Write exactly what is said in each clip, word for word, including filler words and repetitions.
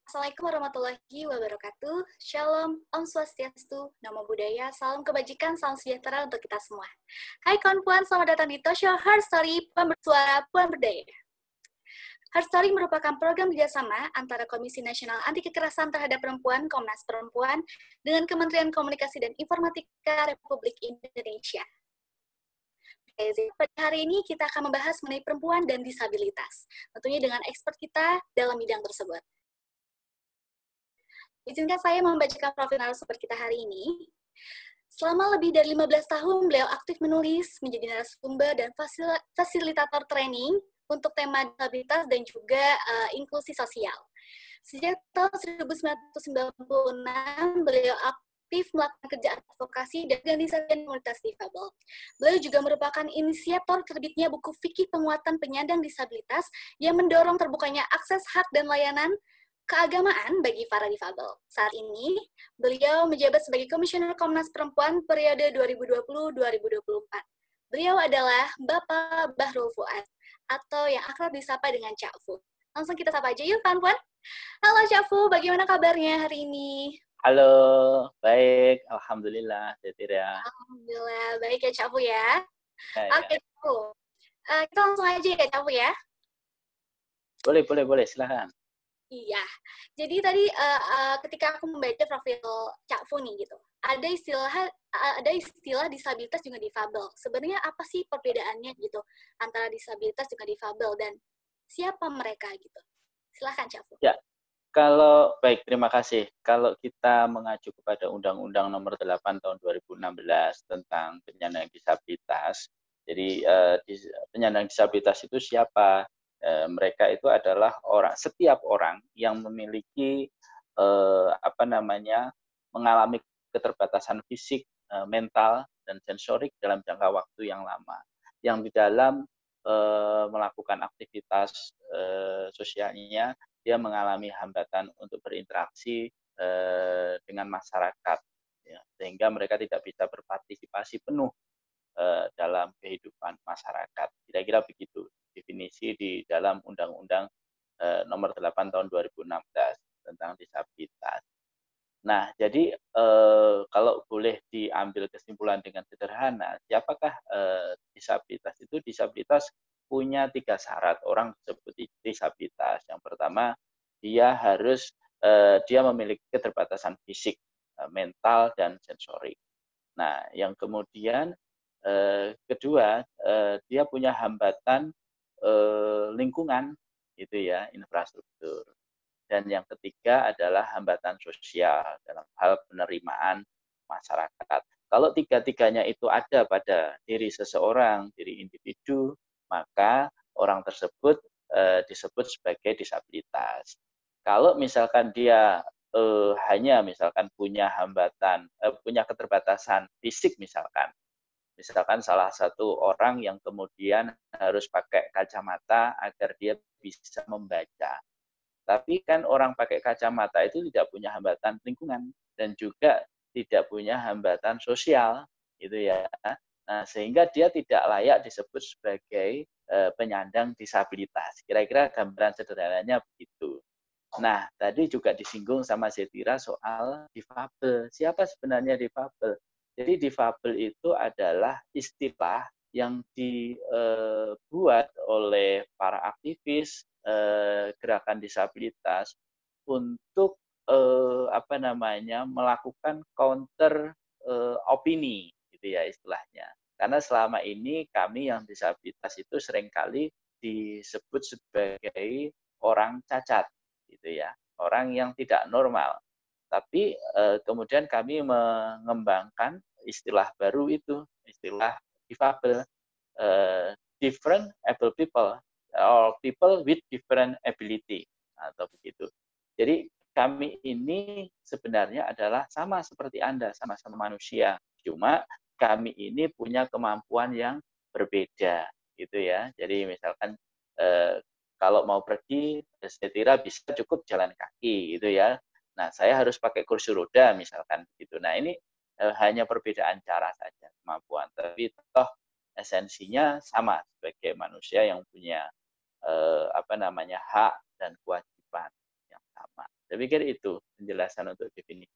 Assalamualaikum warahmatullahi wabarakatuh. Shalom, Om Swastiastu, Namo Buddhaya, salam kebajikan, salam sejahtera untuk kita semua. Hai kawan puan, selamat datang di Tosho Heart Story, Puan Bersuara, Puan Berdaya. Heart Story merupakan program kerjasama antara Komisi Nasional Anti Kekerasan Terhadap Perempuan, Komnas Perempuan, dengan Kementerian Komunikasi dan Informatika Republik Indonesia. Pada hari ini kita akan membahas mengenai perempuan dan disabilitas, tentunya dengan expert kita dalam bidang tersebut. Izinkan saya membacakan profil narasumber kita hari ini. Selama lebih dari lima belas tahun, beliau aktif menulis, menjadi narasumber dan fasil fasilitator training untuk tema disabilitas dan juga uh, inklusi sosial. Sejak tahun seribu sembilan ratus sembilan puluh enam, beliau aktif melakukan kerja advokasi dan organisasi komunitas difabel. Beliau juga merupakan inisiator terbitnya buku Fikih Penguatan Penyandang Disabilitas yang mendorong terbukanya akses hak dan layanan keagamaan bagi para difabel. Saat ini, beliau menjabat sebagai Komisioner Komnas Perempuan periode dua ribu dua puluh sampai dua ribu dua puluh empat. Beliau adalah Bapak Bahrul Fuad, atau yang akrab disapa dengan Cak Fu. Langsung kita sapa aja yuk, kawan-kawan. Halo Cak Fu, bagaimana kabarnya hari ini? Halo, baik. Alhamdulillah, Tetira. Alhamdulillah, baik ya Cak Fu ya. Ya, Oke, ya. Cak Fu. Uh, kita langsung aja ya Cak Fu ya. Boleh, boleh, boleh. Silahkan. Iya, jadi tadi uh, uh, ketika aku membaca profil Cak Fu nih gitu, ada istilah uh, ada istilah disabilitas juga difabel. Sebenarnya apa sih perbedaannya gitu antara disabilitas dengan difabel dan siapa mereka gitu? Silahkan Cak Fu. Ya, kalau baik, terima kasih. Kalau kita mengacu kepada Undang-Undang Nomor delapan Tahun dua ribu enam belas tentang penyandang disabilitas, jadi uh, dis, penyandang disabilitas itu siapa? Uh, mereka itu adalah orang, setiap orang yang memiliki uh, apa namanya mengalami keterbatasan fisik, uh, mental, dan sensorik dalam jangka waktu yang lama, yang di dalam uh, melakukan aktivitas uh, sosialnya dia mengalami hambatan untuk berinteraksi uh, dengan masyarakat, ya, sehingga mereka tidak bisa berpartisipasi penuh uh, dalam kehidupan masyarakat. Kira-kira begitu definisi di dalam Undang-Undang uh, Nomor delapan Tahun dua ribu enam belas tentang disabilitas. Nah, jadi eh, kalau boleh diambil kesimpulan dengan sederhana, siapakah eh, disabilitas itu? Disabilitas punya tiga syarat orang disebut disabilitas. Yang pertama, dia harus eh, dia memiliki keterbatasan fisik, eh, mental, dan sensorik. Nah, yang kemudian eh, kedua, eh, dia punya hambatan eh, lingkungan, gitu ya, infrastruktur. Dan yang ketiga adalah hambatan sosial dalam hal penerimaan masyarakat. Kalau tiga-tiganya itu ada pada diri seseorang, diri individu, maka orang tersebut eh, disebut sebagai disabilitas. Kalau misalkan dia eh, hanya misalkan punya hambatan, eh, punya keterbatasan fisik misalkan, misalkan salah satu orang yang kemudian harus pakai kacamata agar dia bisa membaca. Tapi kan orang pakai kacamata itu tidak punya hambatan lingkungan dan juga tidak punya hambatan sosial, gitu ya. Nah, sehingga dia tidak layak disebut sebagai eh, penyandang disabilitas. Kira-kira gambaran sederhananya begitu. Nah, tadi juga disinggung sama Zetira soal difabel. Siapa sebenarnya difabel? Jadi difabel itu adalah istilah yang dibuat oleh para aktivis eh, gerakan disabilitas untuk eh, apa namanya melakukan counter eh, opini, gitu ya istilahnya. Karena selama ini kami yang disabilitas itu seringkali disebut sebagai orang cacat, gitu ya, orang yang tidak normal. Tapi eh, kemudian kami mengembangkan istilah baru itu, istilah difabel, uh, different able people or people with different ability atau begitu. Jadi kami ini sebenarnya adalah sama seperti Anda, sama-sama manusia. Cuma kami ini punya kemampuan yang berbeda, gitu ya. Jadi misalkan eh, kalau mau pergi, Setira bisa cukup jalan kaki, gitu ya. Nah, saya harus pakai kursi roda misalkan gitu. Nah, ini eh, hanya perbedaan cara saja kemampuan, tapi toh esensinya sama sebagai manusia yang punya eh, apa namanya hak dan kewajiban yang sama. Saya pikir itu penjelasan untuk definisi.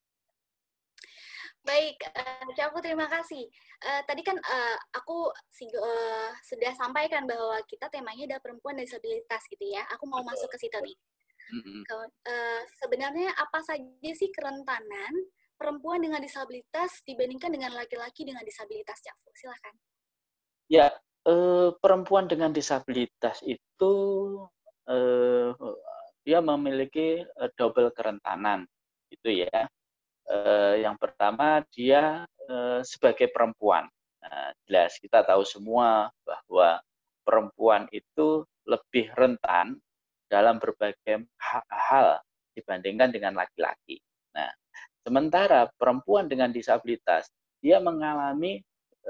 Baik, uh, Capu terima kasih. Uh, tadi kan uh, aku uh, sudah sampaikan bahwa kita temanya adalah perempuan dan disabilitas gitu ya. Aku mau Betul. masuk ke situ nih. Mm-hmm. Uh, sebenarnya apa saja sih kerentanan perempuan dengan disabilitas dibandingkan dengan laki-laki dengan disabilitas, Capu? Silakan. Ya, uh, perempuan dengan disabilitas itu uh, dia memiliki uh, double kerentanan, gitu ya. Uh, yang pertama dia uh, sebagai perempuan. Nah, jelas kita tahu semua bahwa perempuan itu lebih rentan dalam berbagai hal dibandingkan dengan laki-laki. Nah, sementara perempuan dengan disabilitas dia mengalami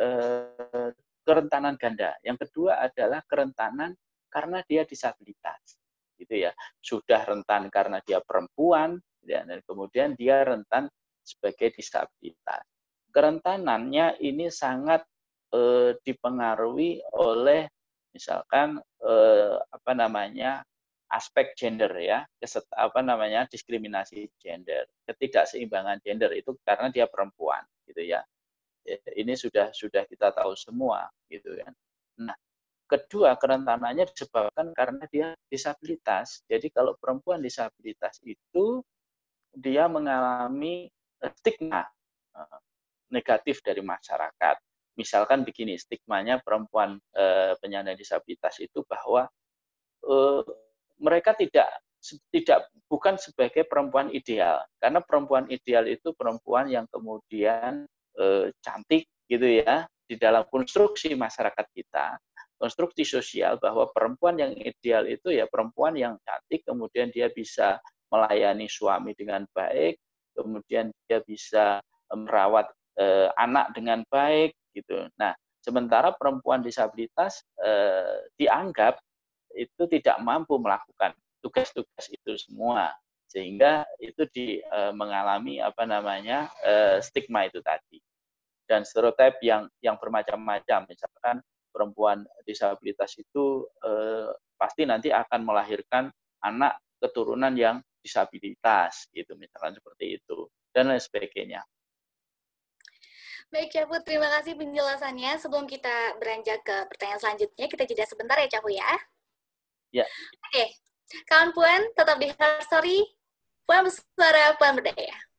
uh, kerentanan ganda. Yang kedua adalah kerentanan karena dia disabilitas, gitu ya. Sudah rentan karena dia perempuan, dan kemudian dia rentan sebagai disabilitas. Kerentanannya ini sangat eh, dipengaruhi oleh misalkan eh, apa namanya aspek gender ya, keset, apa namanya diskriminasi gender, ketidakseimbangan gender itu karena dia perempuan, gitu ya. Ini sudah sudah kita tahu semua, gitu kan. Nah, kedua kerentanannya disebabkan karena dia disabilitas. Jadi kalau perempuan disabilitas itu dia mengalami stigma negatif dari masyarakat. Misalkan begini, stigmanya perempuan eh, penyandang disabilitas itu bahwa eh, mereka tidak tidak bukan sebagai perempuan ideal, karena perempuan ideal itu perempuan yang kemudian eh, cantik gitu ya, di dalam konstruksi masyarakat kita, konstruksi sosial bahwa perempuan yang ideal itu ya perempuan yang cantik, kemudian dia bisa melayani suami dengan baik, kemudian dia bisa merawat eh, anak dengan baik gitu. Nah, sementara perempuan disabilitas eh, dianggap itu tidak mampu melakukan tugas-tugas itu semua, sehingga itu di e, mengalami apa namanya e, stigma itu tadi, dan stereotip yang yang bermacam-macam. Misalkan perempuan disabilitas itu e, pasti nanti akan melahirkan anak keturunan yang disabilitas, gitu misalkan seperti itu, dan lain sebagainya. Baik, Capu, terima kasih penjelasannya. Sebelum kita beranjak ke pertanyaan selanjutnya, kita jeda sebentar ya, Capu ya. Ya. Oke, kawan Puan tetap di Her Story, Puan Bersuara, Puan Berdaya.